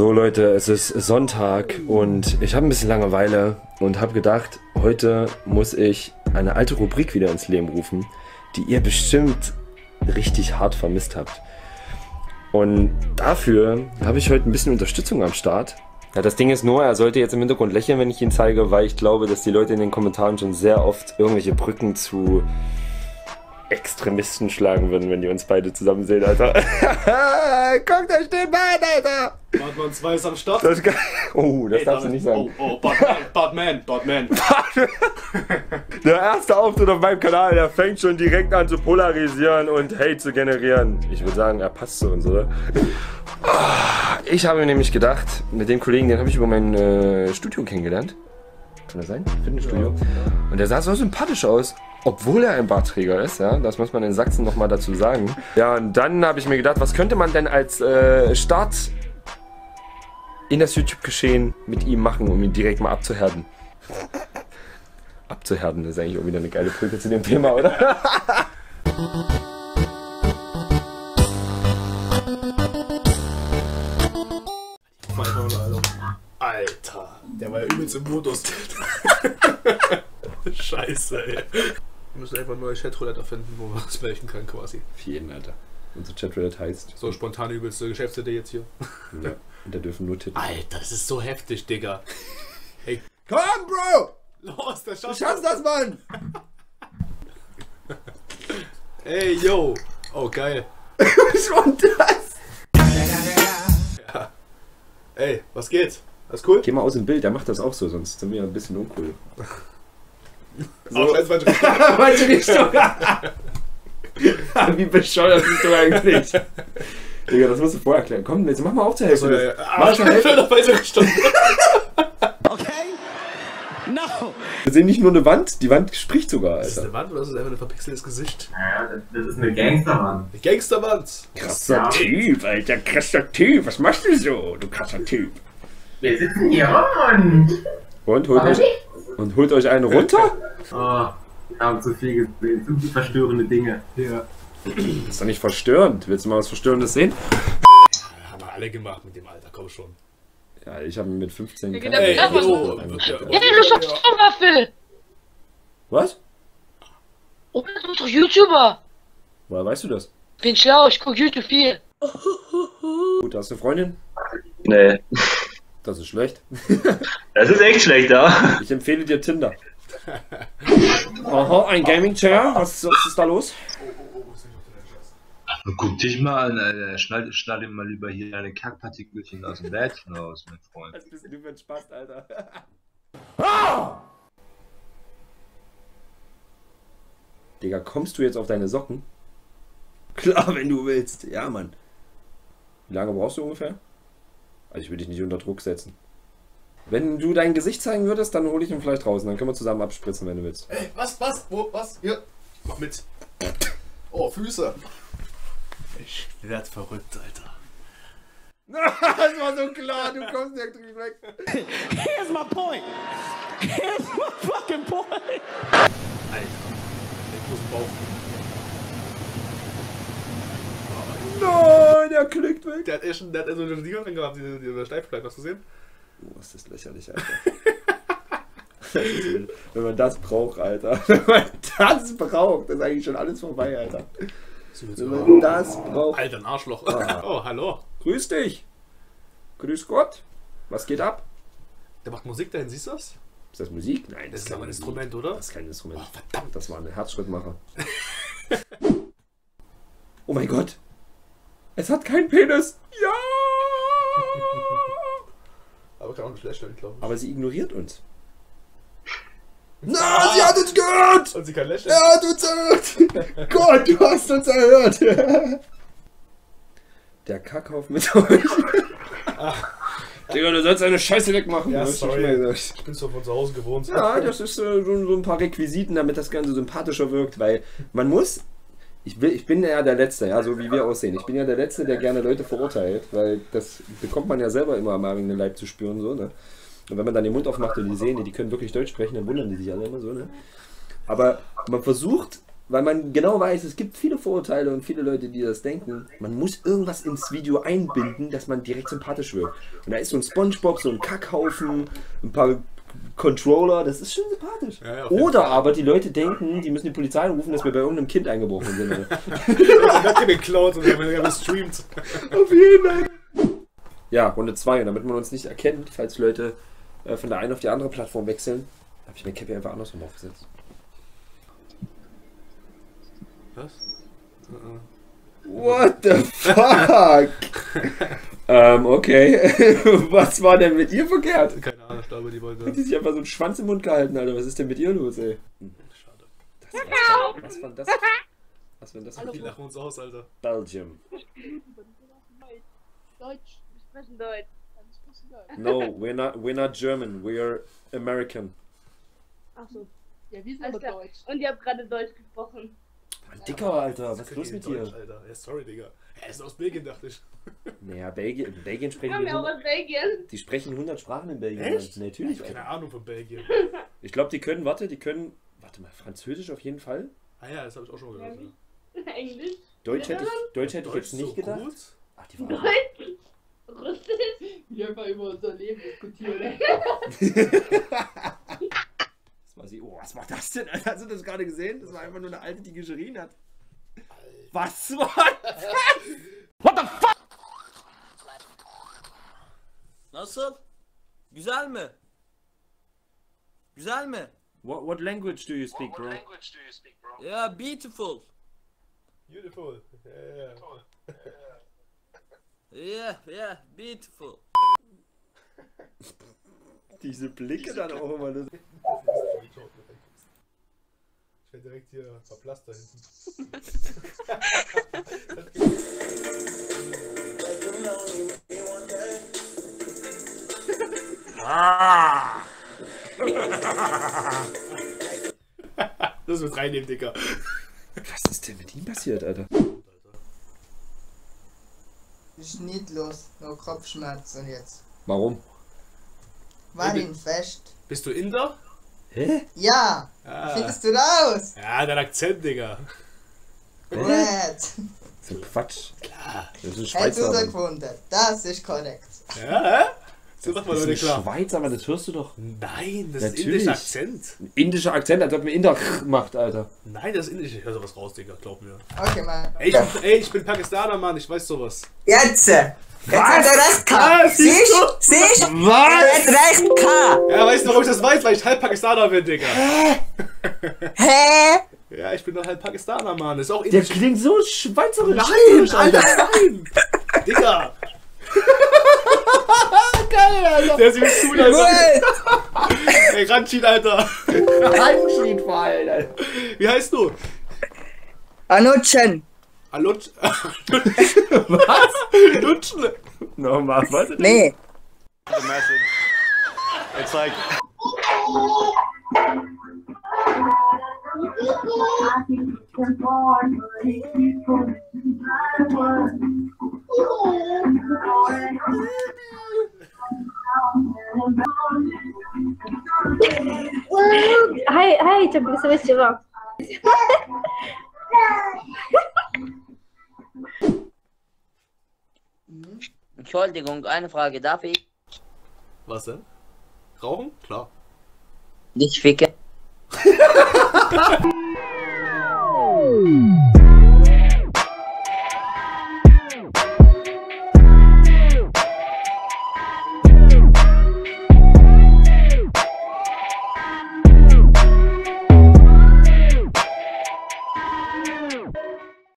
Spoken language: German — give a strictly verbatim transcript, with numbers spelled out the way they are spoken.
So Leute, es ist Sonntag und ich habe ein bisschen Langeweile und habe gedacht, heute muss ich eine alte Rubrik wieder ins Leben rufen, die ihr bestimmt richtig hart vermisst habt. Und dafür habe ich heute ein bisschen Unterstützung am Start. Ja, das Ding ist nur, er sollte jetzt im Hintergrund lächeln, wenn ich ihn zeige, weil ich glaube, dass die Leute in den Kommentaren schon sehr oft irgendwelche Brücken zu Extremisten schlagen würden, wenn die uns beide zusammen sehen, Alter. Guckt euch den Bein, Alter! Batman zwei ist am Start. Das kann... Oh, das hey, darfst du nicht sagen. Oh, oh, Batman, Batman, Batman. Der erste Auftritt auf meinem Kanal, der fängt schon direkt an zu polarisieren und Hate zu generieren. Ich würde sagen, er passt zu uns, oder? Ich habe mir nämlich gedacht, mit dem Kollegen, den habe ich über mein äh, Studio kennengelernt. Kann das sein? Fitnessstudio. Ja, ja. Und der sah so sympathisch aus, obwohl er ein Bartträger ist, ja. Das muss man in Sachsen nochmal dazu sagen. Ja, und dann habe ich mir gedacht, was könnte man denn als äh, Start in das YouTube-Geschehen mit ihm machen, um ihn direkt mal abzuhärten. Abzuhärten ist eigentlich auch wieder eine geile Brücke zu dem Thema, oder? Alter, der war ja übelst im Modus. Scheiße, ey. Wir müssen einfach neue Chatroulette erfinden, wo man das welchen kann quasi. Für jeden, Alter. Unser Chatroulette heißt... So spontan übelste Geschäftsidee jetzt hier. Ja, und da dürfen nur Titel. Alter, das ist so heftig, Digga. Hey. Komm, Bro! Los, der schafft Du schaffst das, Mann! Ey, yo! Oh, geil. Schon das! Ja. Ey, was geht? Alles cool? Geh mal aus dem Bild, der macht das auch so, sonst sind wir ein bisschen uncool. So. Oh, scheiße, falsche Richtung! Wie bescheuert bist du eigentlich? Digga, das musst du vorher erklären. Komm, jetzt mach mal auf zur Hälfte. So, ja, ja. Mach zur Hälfte. Okay? No! Wir sehen nicht nur eine Wand, die Wand spricht sogar, Alter. Ist das eine Wand oder ist das einfach ein verpixeltes Gesicht? Ja, das ist eine Gangsterwand. Eine Gangsterwand! Krasser ja. Typ, Alter, krasser Typ. Was machst du so, du krasser Typ? Wir sitzen hier und... Und holt, euch, und holt euch einen runter? Oh, wir haben zu viel gesehen, zu viele verstörende Dinge. Ja. Das ist doch nicht verstörend. Willst du mal was Verstörendes sehen? Ja, haben wir alle gemacht mit dem Alter, komm schon. Ja, ich habe mit fünfzehn... Ja, hey, ja, oh, ja, du bist doch Strohwaffel! Was? Oh, du bist doch YouTuber! Woher weißt du das? Ich bin schlau, ich guck YouTube viel. Gut, hast du eine Freundin? Nee. Das ist schlecht. Das ist echt schlecht, ja. Ich empfehle dir Tinder. Aha, ein Gaming-Chair. Was, was ist da los? Guck dich mal an, Alter. Schneid, schneid ihm mal lieber hier deine Kackpartikelchen aus dem Bädchen raus, mein Freund. Das ist ein bisschen Spaß, Alter. Ah! Digga, kommst du jetzt auf deine Socken? Klar, wenn du willst. Ja, Mann. Wie lange brauchst du ungefähr? Also ich will dich nicht unter Druck setzen. Wenn du dein Gesicht zeigen würdest, dann hole ich ihn vielleicht raus. Dann können wir zusammen abspritzen, wenn du willst. Ey, was, was, wo, was? Hier. Mach mit. Oh, Füße. Ich werd verrückt, Alter. Das war so klar, du kommst direkt weg. Here's my point. Here's my fucking point. Alter. Den großen Bauch. Nein, der klickt weg. Der hat echt der hat so eine Sieger drin gehabt, die, die Steifkleid, hast du gesehen? Oh, ist das lächerlich, Alter. Wenn man das braucht, Alter. Wenn man das braucht, ist eigentlich schon alles vorbei, Alter. Wenn man das braucht. Alter, ein Arschloch. Ah. Oh, hallo. Grüß dich. Grüß Gott. Was geht ab? Der macht Musik dahin, siehst du das? Ist das Musik? Nein, Das das ist aber ein Musik. Instrument, oder? Das ist kein Instrument. Oh, verdammt. Das war ein Herzschrittmacher. Oh mein Gott. Es hat keinen Penis. Ja. Aber kann auch nicht lächeln, glaube ich. Aber sie ignoriert uns. Na, ah, sie hat uns gehört! Und sie kann lächeln. Er hat uns erhört! Gott, du hast uns erhört! Der Kackhaufen mit euch. Digga, du sollst eine Scheiße wegmachen. Ja, du hast sorry. schon mal gesagt. Ich bin so von zu Hause gewohnt. Ja, das ist äh, so, so ein paar Requisiten, damit das Ganze sympathischer wirkt, weil man muss... Ich, will, ich bin ja der Letzte, ja, so wie wir aussehen. Ich bin ja der Letzte, der gerne Leute verurteilt, weil das bekommt man ja selber immer am eigenen Leib zu spüren, so, ne? Und wenn man dann den Mund aufmacht und die sehen, die können wirklich Deutsch sprechen, dann wundern die sich alle immer so, ne? Aber man versucht weil man genau weiß, es gibt viele Vorurteile und viele Leute, die das denken. Man muss irgendwas ins Video einbinden, dass man direkt sympathisch wirkt. Und da ist so ein SpongeBob, so ein Kackhaufen, ein paar Controller, das ist schon sympathisch. Ja, ja, auf jeden Oder Fall. aber die Leute denken, die müssen die Polizei rufen, dass wir bei irgendeinem Kind eingebrochen sind. Oder? Ich hab den geklaut und wir haben gestreamt. Auf jeden Fall. Ja, Runde zwei. Und damit man uns nicht erkennt, falls Leute äh, von der einen auf die andere Plattform wechseln, habe ich meine Cappy einfach andersrum aufgesetzt. Was? What the fuck? ähm, okay. Was war denn mit ihr verkehrt? Keine Ahnung, ich glaube, die wollte. Hat die sich einfach so einen Schwanz im Mund gehalten, Alter. Was ist denn mit ihr los, ey? Schade. Das war, was war das? Was war das? Die lachen uns aus, Alter. Belgium. Deutsch. Wir sprechen Deutsch. Wir sprechen Deutsch. No, we're not, we're not German. We're American. Achso. Ja, wir sind Alles aber klar. Deutsch. Und ihr habt gerade Deutsch gesprochen. Mann, Dicker, Alter. Was ist los mit Deutsch, dir? Alter. Ja, sorry, Digga. Er ist aus Belgien, dachte ich. Naja, Belgien, in Belgien Wir sprechen haben die ja auch hundert, aus Belgien. die sprechen hundert Sprachen in Belgien. Echt? Mann. Natürlich, Ich hab keine Alter. Ahnung von Belgien. Ich glaube, die können, warte, die können, warte mal, Französisch auf jeden Fall. Ah ja, das habe ich auch schon gehört. Ja. Englisch. Deutsch hätte ich, Deutsch hätte ich Deutsch jetzt nicht so gedacht. gut? Ach, die waren Deutsch. Russisch. Die einfach über unser Leben diskutieren. Das war sie. Oh, was war das denn? Alter? Hast du das gerade gesehen? Das war einfach nur eine Alte, die geschrien hat. Was war das? What the fuck? Nasıl? Güzel mi? Güzel mi? What, what language do you speak, bro? Yeah, beautiful. Beautiful. Ja, ja. Yeah, yeah, beautiful. Diese Blicke dann auch immer. Das Ich werde direkt hier verblasst da hinten. Das wird reinnehmen, Dicker. Was ist denn mit ihm passiert, Alter? Ist nicht los, nur Kopfschmerzen jetzt. Warum? War ihn fest. Bist du Inder? Hä? Ja, Ah. findest du raus? Ja, dein Akzent, Digga. Gut. Das ist ein Quatsch. Klar. Das ist ein Hättest du Schweizer. da Mann. gefunden. Das ist korrekt. Ja, hä? So macht man Das Leute ist ein klar. Schweizer, aber das hörst du doch. Nein, das Natürlich. ist indischer Akzent. Ein indischer Akzent, als ob ein Inder macht, Alter. Nein, das ist indisch. Ich höre sowas raus, Digga, glaub mir. Okay, Mann. Ey, ich bin, ey, ich bin Pakistaner, Mann, ich weiß sowas. Jetzt! Jetzt hat er recht gehabt! Siehst du? Siehst du? Was? Er hat recht gehabt! Ja, weißt du, warum ich das weiß? Weil ich halb Pakistaner bin, Digga. Hä? Ja, ich bin doch halb Pakistaner, Mann. Das ist auch Der indisch. klingt so schweizerisch. Nein, Alter, nein! Digga! Geil, Alter. Der sieht mich cool, Alter. Gut! Ey, Ranchid, Alter. Handschied vor allem, Alter. Wie heißt du? Anutschen! Alutsch. Was? Lutschen. Nochmal, was? Nee! The message. It's like. Hi, hi, Chabiswa. Entschuldigung, eine Frage, darf ich Was denn? Rauchen? Klar. dich ficken?